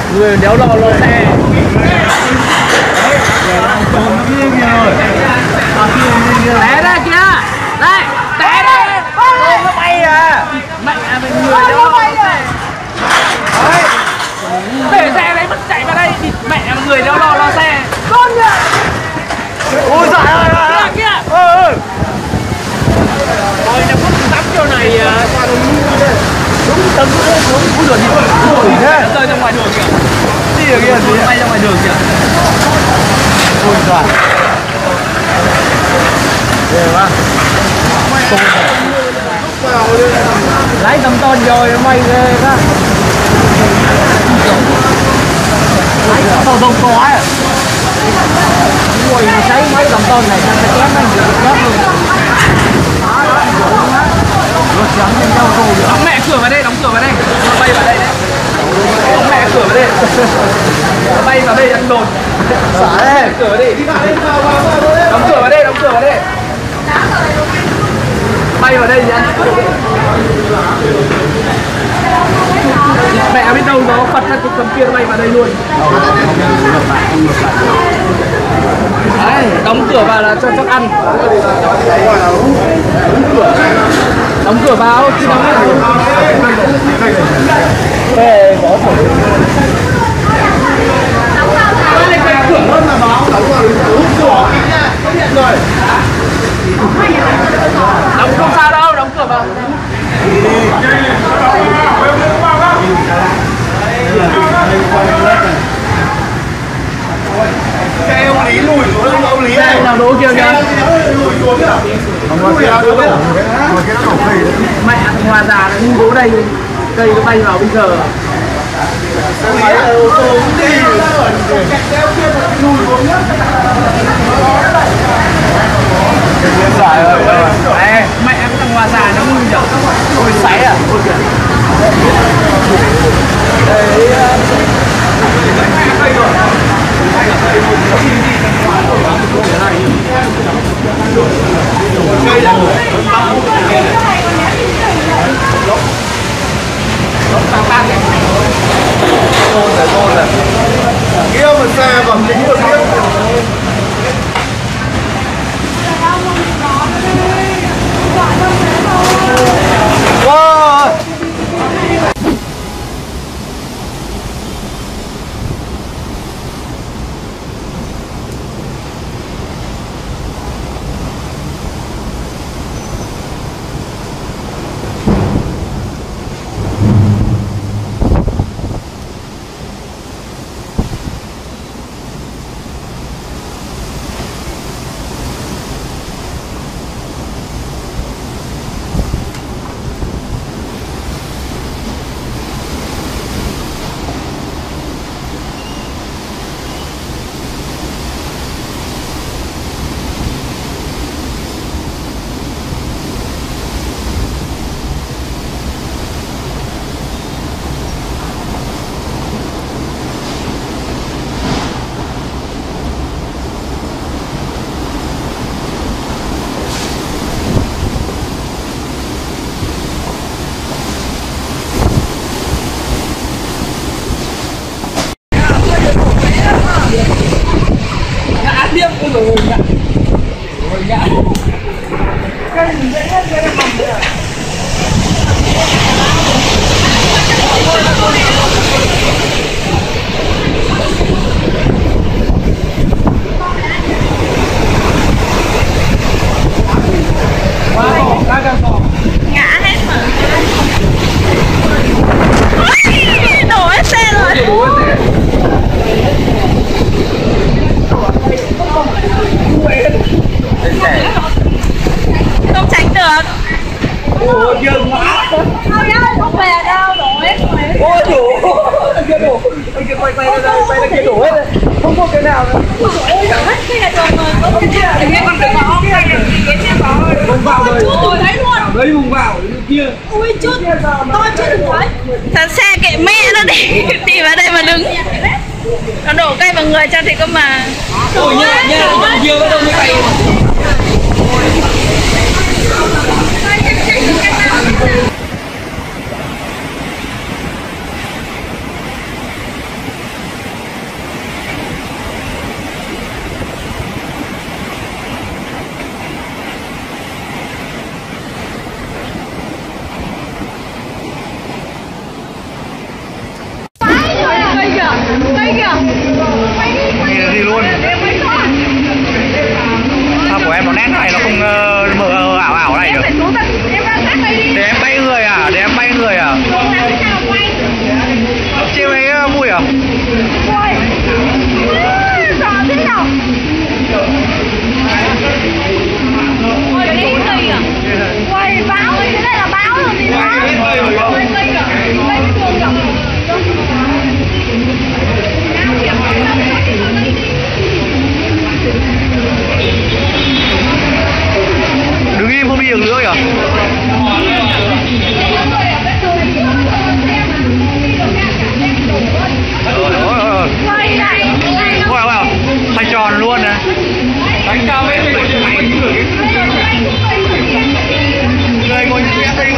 Người đéo lo xe. Té ra kìa. Đây, té đây. Nó bay à. Mẹ mình người đéo lo xe. Đấy. Để xe đấy mất chạy vào đây thì mẹ người đéo lo xe. Con kìa. Ôi giời ơi. Kìa. Ôi nó cũng tắm chỗ này đúng tấm cũng được nhiều. Nó rơi ra ngoài đường kìa. Đi ở kia gì? Bay ra ngoài đường kìa. Ôi giời. Ghê quá. Lấy tầm ton rồi mày ghê quá. Lấy tao không có à. Ui nó thấy mấy tầm ton này nó chém nó nhiều chết luôn. Đóng mẹ cửa vào đây, đóng cửa vào đây. Nó bay vào đây đấy. Đóng mẹ cửa vào đây. Nó bay vào đây ăn đồn. Xả đây. Cửa vào đây, đi vào đây. Đóng cửa vào đây, đóng cửa vào đây. Bay vào đây thì ăn. Mẹ biết đâu nó phật ra cái cầm kia nó bay vào đây luôn. Đấy, đóng cửa vào là cho chắc ăn. Đóng cửa vào chứ đóng cửa. Về có thổi. Đây là cái cửa hơn là báo. Đóng cửa nha, có điện rồi. Đóng không sao đâu, đóng cửa vào. Xe ông Lý lùi xuống, ông Lý này nào đố kia kìa. Mẹ thằng Hòa già nó đố đây, cây nó bay vào bây giờ. Ông Lý là ô tô cũng đi. Trời ơi, mẹ thằng Hòa già nó ngu nhở. Ôi sáy à. Kia mà xe bằng tính một biết. Wow. Lấy vùng vào kia. Ui chút, to chút thấy. Thật xe kệ mẹ nó đi, đi vào đây mà đứng. Nó đổ cây vào người cho thì có mà. Ôi nha, nha, nhiều đâu như vậy. Ui, sợ thế nào? Ôi, cái gì à? Ui, báo, cái này là báo rồi gì nữa? Ui, cây à? Cây cái đường à? Đứng im không đi được nữa kìa. Wow, xoay tròn luôn nè. Đánh cao ấy thì người ngồi xe đây.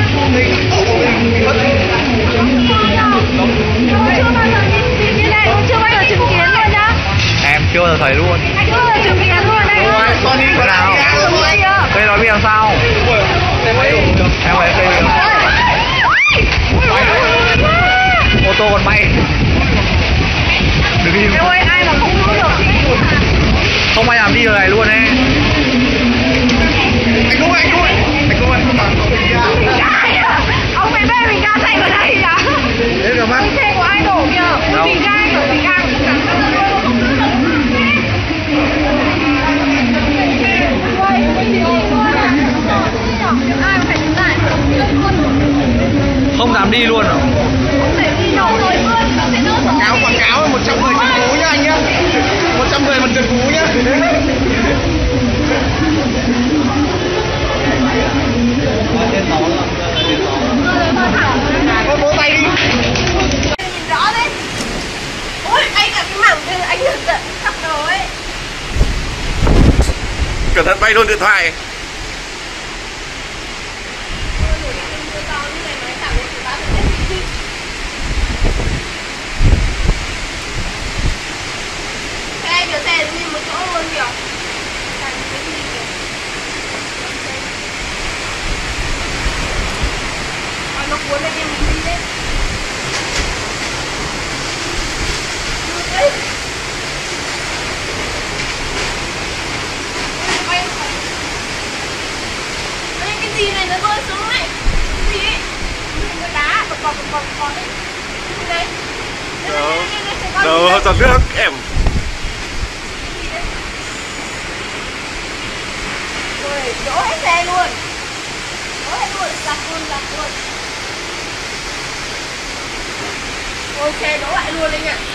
Chưa bao giờ chứng kiến luôn nhá. Em chưa bao giờ thấy luôn. Chưa bao giờ chứng kiến luôn đây. Thế nào? Đây nói biết làm sao? Em lấy cây ô tô còn bay. Đừng đi. Em ơi, ai mà không giữ được thì Không ai làm đi đường này luôn ấy. Anh Cung ơi, ông mày bê bình ga xanh vào đây à? Đấy được mắt. Xe của ai đổ kìa? Bình ga kiểu bình ga Không dám đi luôn rồi. Quảng cáo 110 trần phú nhá anh nhá. 110 một trần phú nhá. Vỗ tay đi. Nhìn rõ đấy. Ôi, anh cả cái mảng kia anh được giận khắp đầu ấy. Cẩn thận bay luôn điện thoại. Xe kìa, xe đi một chỗ luôn kìa. Nó cuốn lên em mình đi đấy. Đấy. Cái gì này nó rơi xuống này? Cái gì ấy? Cái đá bọt đấy. Cái đấy. Đâu, giọt nước em. Rồi, đổ hết xe luôn. Đổ hết luôn, giặt luôn. Ôi, xe đổ lại luôn đấy nhỉ.